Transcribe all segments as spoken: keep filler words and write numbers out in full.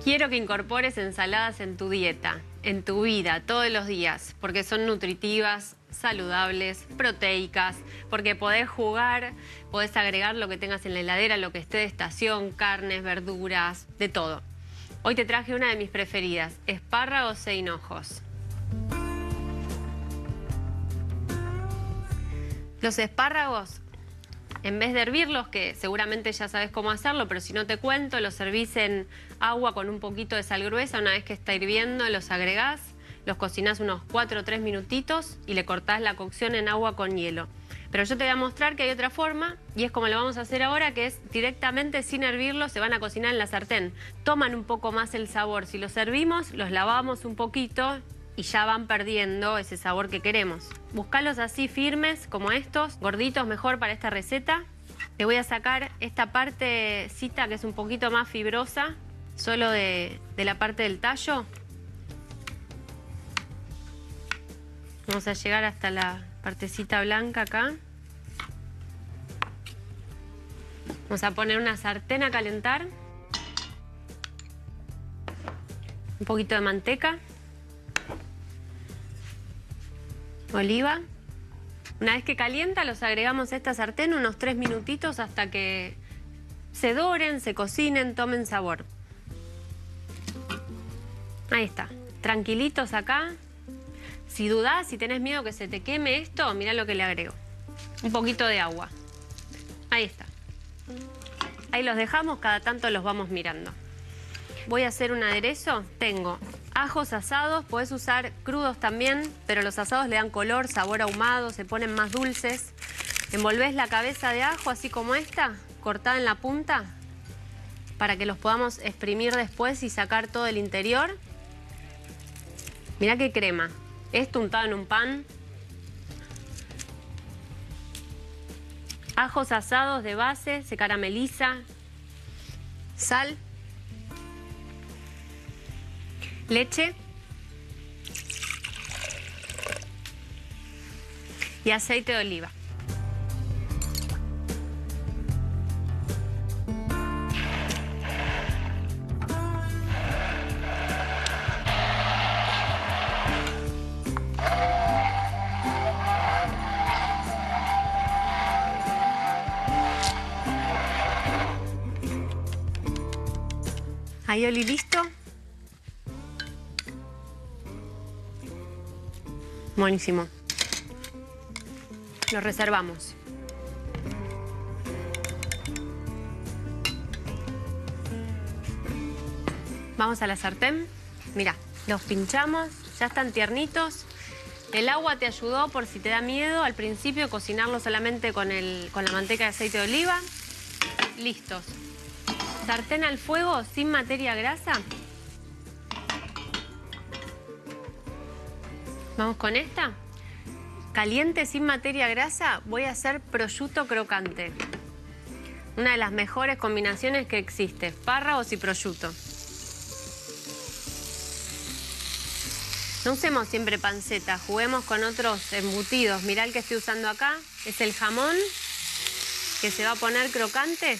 Quiero que incorpores ensaladas en tu dieta, en tu vida, todos los días, porque son nutritivas, saludables, proteicas, porque podés jugar, podés agregar lo que tengas en la heladera, lo que esté de estación, carnes, verduras, de todo. Hoy te traje una de mis preferidas, espárragos e hinojos. Los espárragos, en vez de hervirlos, que seguramente ya sabes cómo hacerlo, pero si no te cuento, los servís en agua con un poquito de sal gruesa. Una vez que está hirviendo, los agregás, los cocinás unos cuatro o tres minutitos y le cortás la cocción en agua con hielo. Pero yo te voy a mostrar que hay otra forma, y es como lo vamos a hacer ahora, que es directamente sin hervirlos, se van a cocinar en la sartén. Toman un poco más el sabor. Si los servimos, los lavamos un poquito y ya van perdiendo ese sabor que queremos. Buscalos así firmes como estos, gorditos mejor para esta receta. Te voy a sacar esta partecita que es un poquito más fibrosa, solo de, de la parte del tallo. Vamos a llegar hasta la partecita blanca acá. Vamos a poner una sartén a calentar. Un poquito de manteca. Oliva. Una vez que calienta, los agregamos a esta sartén unos tres minutitos hasta que se doren, se cocinen, tomen sabor. Ahí está. Tranquilitos acá. Si dudás, si tenés miedo que se te queme esto, mirá lo que le agrego. Un poquito de agua. Ahí está. Ahí los dejamos, cada tanto los vamos mirando. Voy a hacer un aderezo. Tengo ajos asados, podés usar crudos también, pero los asados le dan color, sabor ahumado, se ponen más dulces. Envolvés la cabeza de ajo así como esta, cortada en la punta, para que los podamos exprimir después y sacar todo el interior. Mirá qué crema. Esto untado en un pan. Ajos asados de base, se carameliza. Sal. Leche. Y aceite de oliva. Ahí, Oli, listo. Buenísimo. Lo reservamos. Vamos a la sartén. Mira, los pinchamos, ya están tiernitos. El agua te ayudó por si te da miedo al principio cocinarlo solamente con, el, con la manteca de aceite de oliva. Listos. Sartén al fuego sin materia grasa. Vamos con esta. Caliente sin materia grasa, voy a hacer prosciutto crocante. Una de las mejores combinaciones que existe, espárragos y prosciutto. No usemos siempre panceta, juguemos con otros embutidos. Mirá el que estoy usando acá, es el jamón, que se va a poner crocante.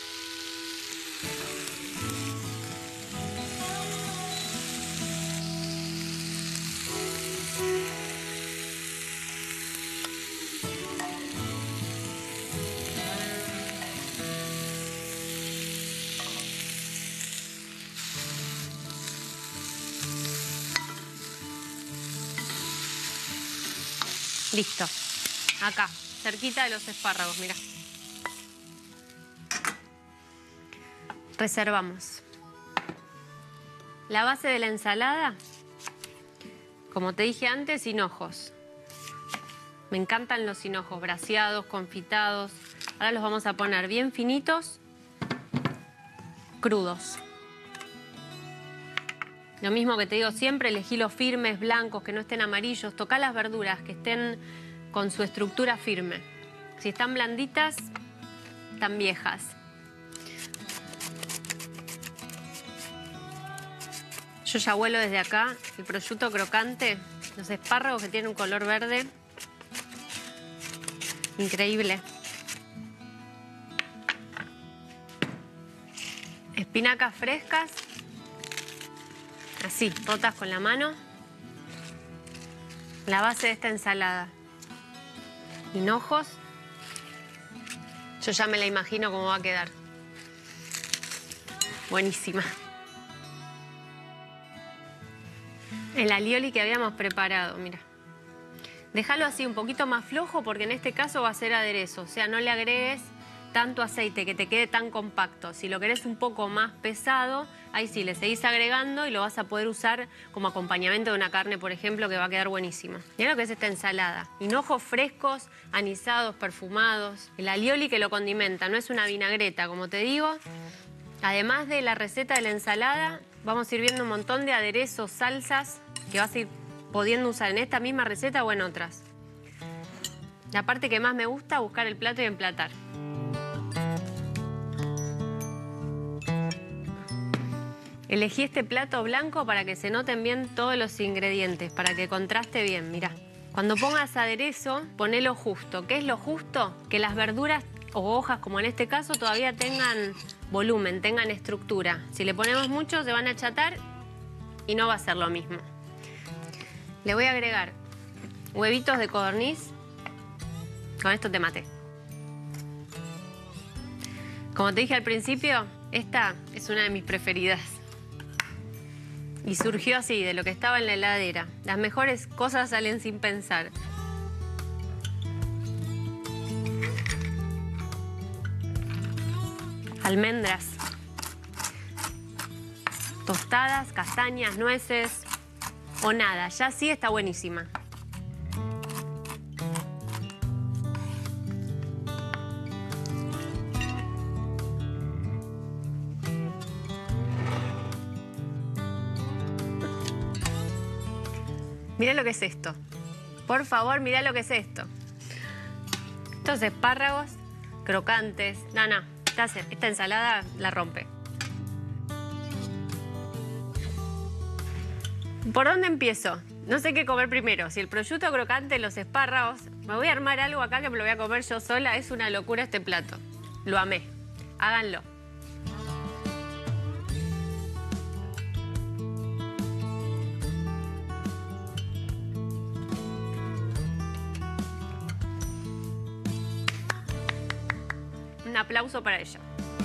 Listo. Acá, cerquita de los espárragos, mirá. Reservamos. La base de la ensalada, como te dije antes, hinojos. Me encantan los hinojos, braseados, confitados. Ahora los vamos a poner bien finitos, crudos. Lo mismo que te digo siempre, elegí los firmes, blancos, que no estén amarillos. Tocá las verduras, que estén con su estructura firme. Si están blanditas, están viejas. Yo ya huelo desde acá el prosciutto crocante, los espárragos que tienen un color verde. Increíble. Espinacas frescas. así, rotas con la mano, la base de esta ensalada. Hinojos. Yo ya me la imagino cómo va a quedar. Buenísima. El alioli que habíamos preparado, mira. Déjalo así un poquito más flojo porque en este caso va a ser aderezo. O sea, no le agregues tanto aceite que te quede tan compacto. Si lo querés un poco más pesado, ahí sí le seguís agregando y lo vas a poder usar como acompañamiento de una carne, por ejemplo, que va a quedar buenísima. Mirá lo que es esta ensalada. Hinojos frescos, anisados, perfumados. El alioli que lo condimenta, no es una vinagreta, como te digo. Además de la receta de la ensalada, vamos a ir viendo un montón de aderezos, salsas, que vas a ir pudiendo usar en esta misma receta o en otras. La parte que más me gusta, buscar el plato y emplatar. Elegí este plato blanco para que se noten bien todos los ingredientes, para que contraste bien, mirá. Cuando pongas aderezo, poné lo justo. ¿Qué es lo justo? Que las verduras o hojas, como en este caso, todavía tengan volumen, tengan estructura. Si le ponemos mucho, se van a achatar y no va a ser lo mismo. Le voy a agregar huevitos de codorniz. Con esto te maté. Como te dije al principio, esta es una de mis preferidas. Y surgió así, de lo que estaba en la heladera. Las mejores cosas salen sin pensar. Almendras. Tostadas, castañas, nueces o nada. Ya sí está buenísima. Mirá lo que es esto. Por favor, mirá lo que es esto. Estos espárragos crocantes. No, no. Esta, esta ensalada la rompe. ¿Por dónde empiezo? No sé qué comer primero. Si el prosciutto crocante, los espárragos. Me voy a armar algo acá que me lo voy a comer yo sola. Es una locura este plato. Lo amé. Háganlo. Un aplauso para ella.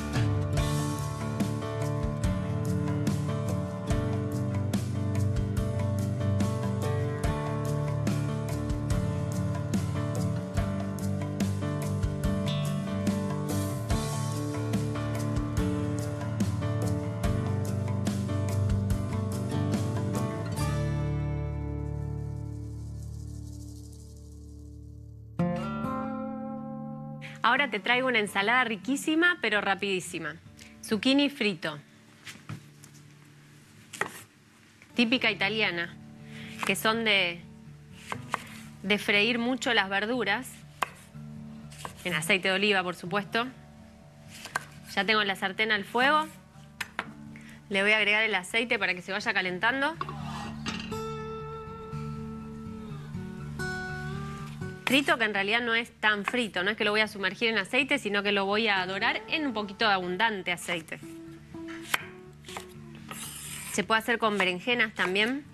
Ahora te traigo una ensalada riquísima, pero rapidísima. Zucchini frito. Típica italiana, que son de, de freír mucho las verduras. En aceite de oliva, por supuesto. Ya tengo la sartén al fuego. Le voy a agregar el aceite para que se vaya calentando. Frito que en realidad no es tan frito, no es que lo voy a sumergir en aceite, sino que lo voy a dorar en un poquito de abundante aceite. Se puede hacer con berenjenas también.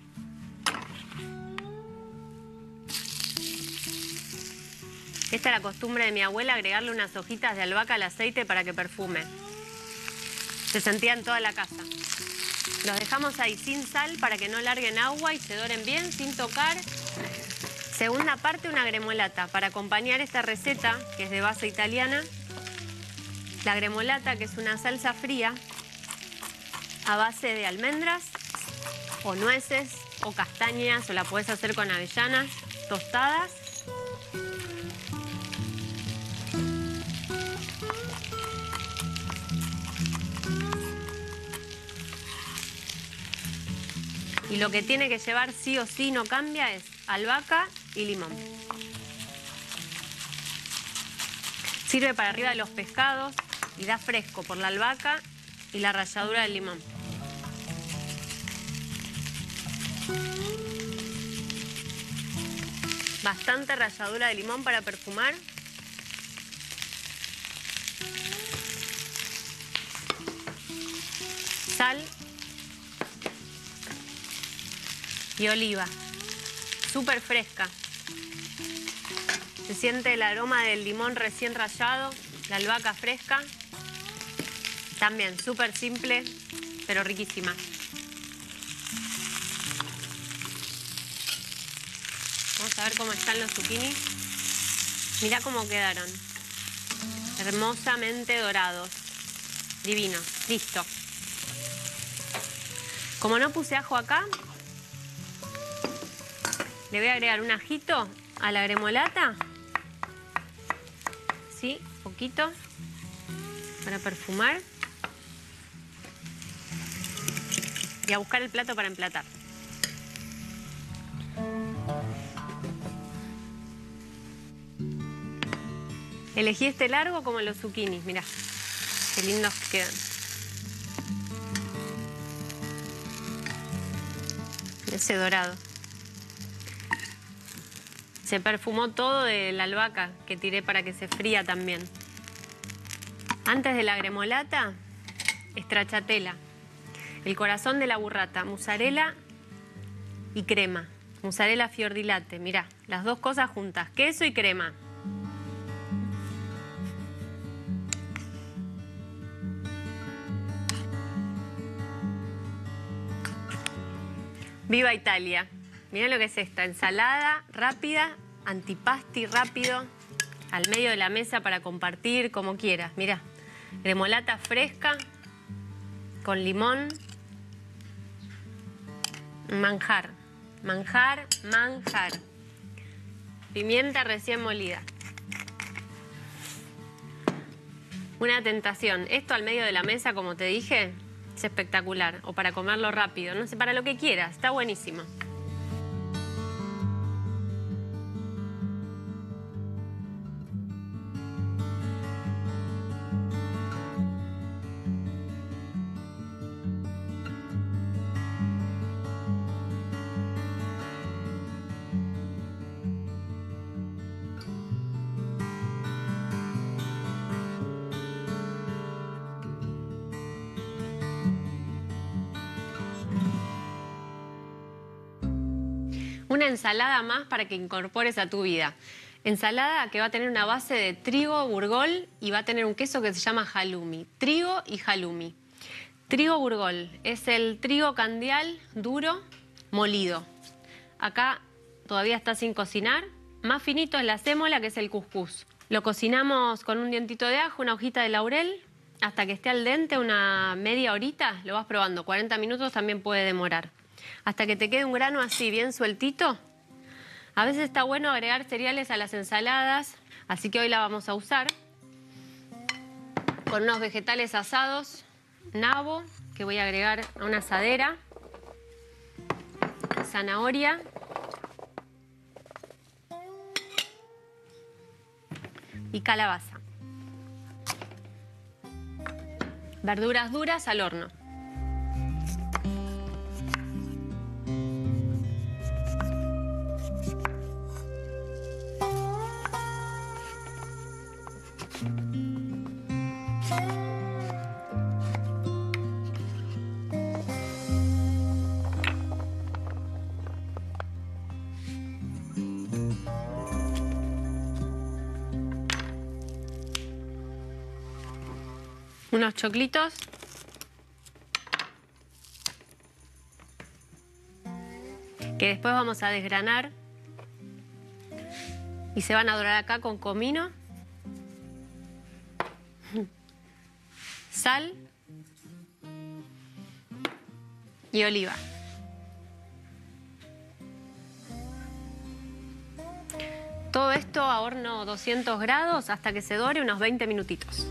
Esta es la costumbre de mi abuela, agregarle unas hojitas de albahaca al aceite para que perfume. Se sentía en toda la casa. Los dejamos ahí sin sal para que no larguen agua y se doren bien sin tocar. Segunda parte, una gremolata. Para acompañar esta receta, que es de base italiana, la gremolata, que es una salsa fría a base de almendras o nueces o castañas, o la puedes hacer con avellanas tostadas. Y lo que tiene que llevar sí o sí, no cambia, es albahaca y limón. Sirve para arriba de los pescados y da fresco por la albahaca y la ralladura del limón. Bastante ralladura de limón para perfumar. Sal. y oliva. Súper fresca. Se siente el aroma del limón recién rallado, la albahaca fresca. También súper simple, pero riquísima. Vamos a ver cómo están los zucchini. Mirá cómo quedaron. Hermosamente dorados. Divinos. Listo. Como no puse ajo acá, le voy a agregar un ajito a la gremolata. Sí, poquito. Para perfumar. Y a buscar el plato para emplatar. Elegí este largo como los zucchinis, mirá. Qué lindos que quedan. Ese dorado. Se perfumó todo de la albahaca que tiré para que se fría también. Antes de la gremolata, stracciatella. El corazón de la burrata, mozzarella y crema. Mozzarella fior di latte, mirá, las dos cosas juntas, queso y crema. ¡Viva Italia! Mirá lo que es esta, ensalada rápida, antipasti rápido, al medio de la mesa para compartir, como quieras. Mirá, gremolata fresca, con limón, manjar, manjar, manjar. Pimienta recién molida. Una tentación. Esto al medio de la mesa, como te dije, es espectacular. O para comerlo rápido, no sé, para lo que quieras, está buenísimo. Una ensalada más para que incorpores a tu vida. Ensalada que va a tener una base de trigo burgol y va a tener un queso que se llama halloumi. Trigo y halloumi. Trigo burgol es el trigo candial duro molido. Acá todavía está sin cocinar. Más finito es la sémola, que es el cuscús. Lo cocinamos con un dientito de ajo, una hojita de laurel, hasta que esté al dente, una media horita. Lo vas probando, cuarenta minutos también puede demorar. Hasta que te quede un grano así, bien sueltito. A veces está bueno agregar cereales a las ensaladas, así que hoy la vamos a usar. Con unos vegetales asados, nabo, que voy a agregar a una asadera, zanahoria, y calabaza. Verduras duras al horno. Unos choclitos. Que después vamos a desgranar. Y se van a dorar acá con comino. Sal. Y oliva. Todo esto a horno doscientos grados hasta que se dore unos veinte minutitos.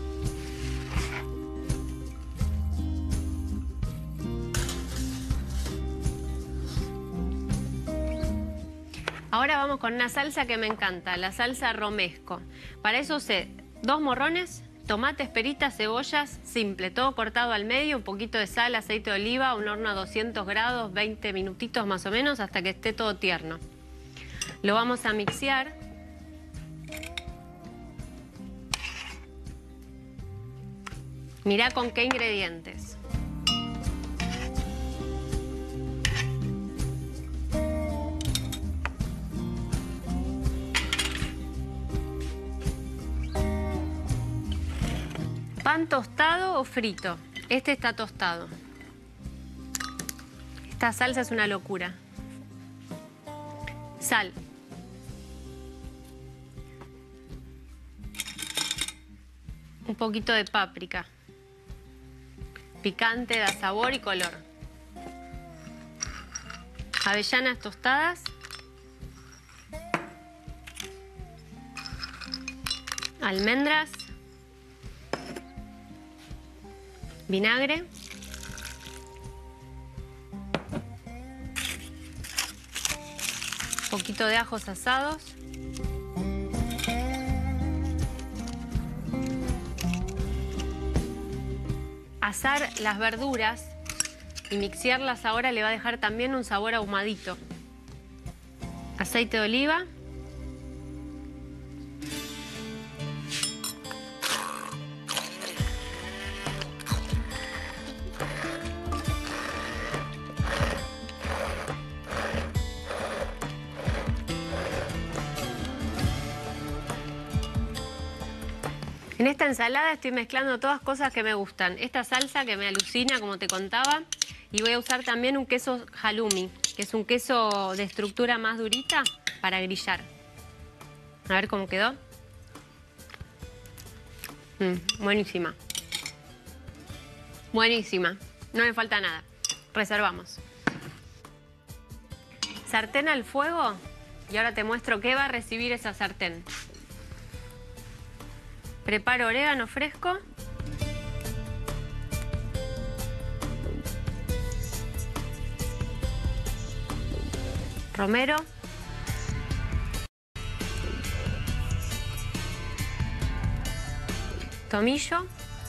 Ahora vamos con una salsa que me encanta, la salsa romesco. Para eso usé dos morrones, tomates, peritas, cebollas, simple, todo cortado al medio, un poquito de sal, aceite de oliva, un horno a doscientos grados, veinte minutitos más o menos, hasta que esté todo tierno. Lo vamos a mixear. Mirá con qué ingredientes. ¿Pan tostado o frito? Este está tostado. Esta salsa es una locura. Sal. Un poquito de páprica. Picante, da sabor y color. Avellanas tostadas. Almendras. Vinagre. Un poquito de ajos asados. Asar las verduras y mixearlas ahora le va a dejar también un sabor ahumadito. Aceite de oliva. En esta ensalada estoy mezclando todas cosas que me gustan. Esta salsa que me alucina, como te contaba. Y voy a usar también un queso halloumi, que es un queso de estructura más durita para grillar. A ver cómo quedó. Mm, buenísima. Buenísima. No me falta nada. Reservamos. Sartén al fuego. Y ahora te muestro qué va a recibir esa sartén. Preparo orégano fresco. Romero. Tomillo.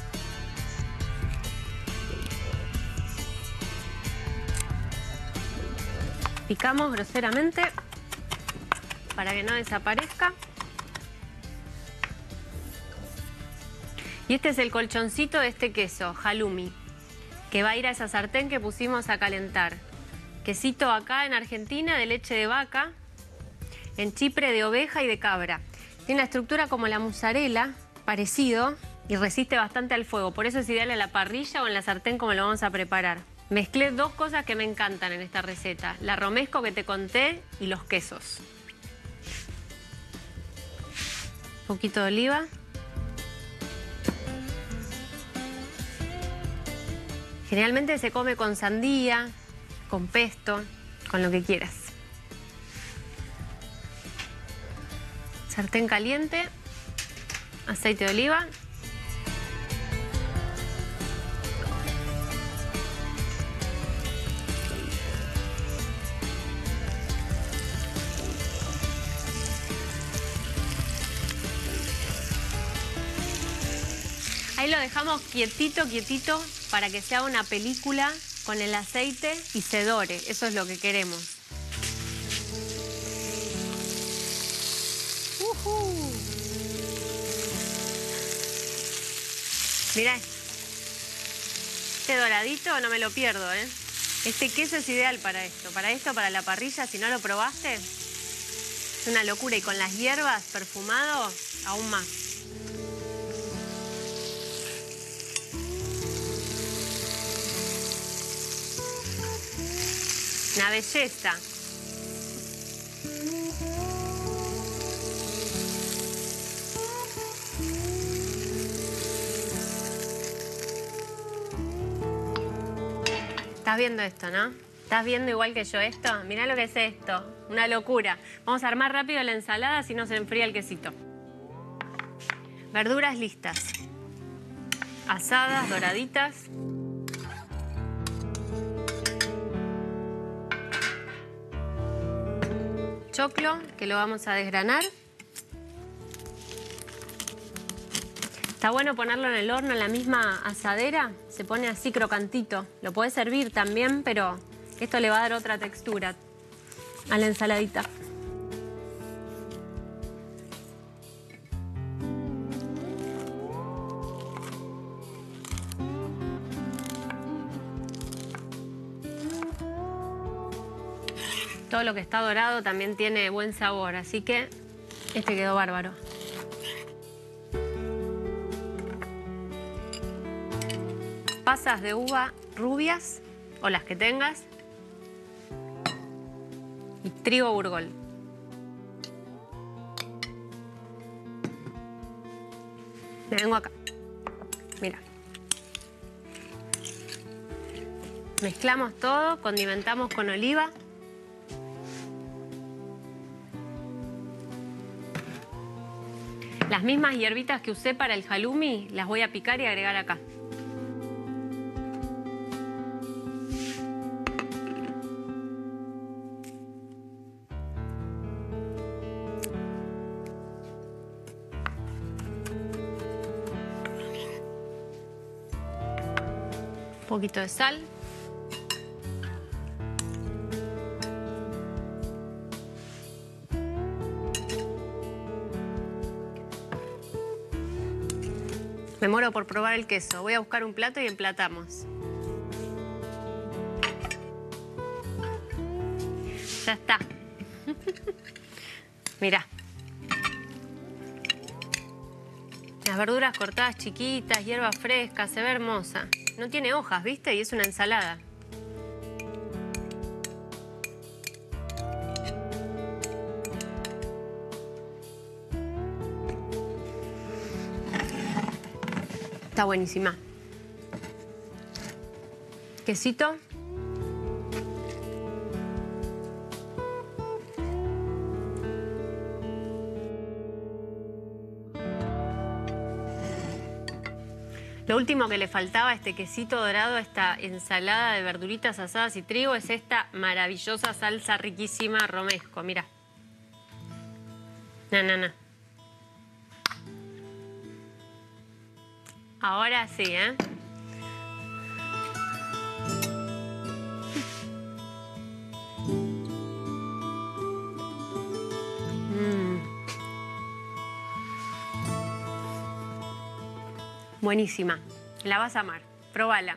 Picamos groseramente para que no desaparezca. Y este es el colchoncito de este queso, halloumi, que va a ir a esa sartén que pusimos a calentar. Quesito acá en Argentina de leche de vaca, en Chipre de oveja y de cabra. Tiene la estructura como la mozzarella, parecido, y resiste bastante al fuego. Por eso es ideal en la parrilla o en la sartén como lo vamos a preparar. Mezclé dos cosas que me encantan en esta receta. La romesco que te conté y los quesos. Un poquito de oliva. Generalmente se come con sandía, con pesto, con lo que quieras. Sartén caliente, aceite de oliva. Ahí lo dejamos quietito, quietito, para que se haga una película con el aceite y se dore. Eso es lo que queremos. Uh-huh. Mirá, este doradito no me lo pierdo, ¿eh? Este queso es ideal para esto. Para esto, para la parrilla, si no lo probaste, es una locura. Y con las hierbas perfumado, aún más. Una belleza. Estás viendo esto, ¿no? ¿Estás viendo igual que yo esto? Mirá lo que es esto. Una locura. Vamos a armar rápido la ensalada si no se enfría el quesito. Verduras listas. Asadas, doraditas. Choclo, que lo vamos a desgranar. Está bueno ponerlo en el horno, en la misma asadera. Se pone así crocantito. Lo podés servir también, pero esto le va a dar otra textura a la ensaladita. Todo lo que está dorado también tiene buen sabor, así que este quedó bárbaro. pasas de uva rubias o las que tengas y trigo burgol. Me vengo acá. Mira. Mezclamos todo, condimentamos con oliva. Las mismas hierbitas que usé para el halloumi las voy a picar y agregar acá. Un poquito de sal. Me muero por probar el queso. Voy a buscar un plato y emplatamos. Ya está. Mirá. Las verduras cortadas chiquitas, hierba fresca, se ve hermosa. No tiene hojas, ¿viste? Y es una ensalada. Está buenísima. Quesito. Lo último que le faltaba a este quesito dorado, a esta ensalada de verduritas asadas y trigo, es esta maravillosa salsa riquísima romesco. Mira. Na, na, na. Ahora sí, ¿eh? Mm. Buenísima. La vas a amar. Probala.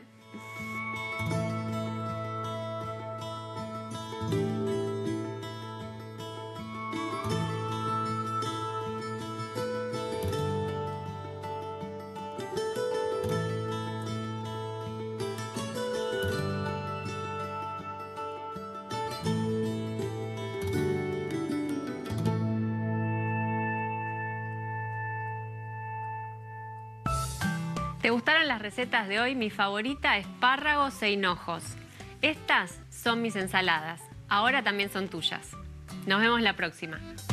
¿Te gustaron las recetas de hoy? Mi favorita, espárragos e hinojos. Estas son mis ensaladas. Ahora también son tuyas. Nos vemos la próxima.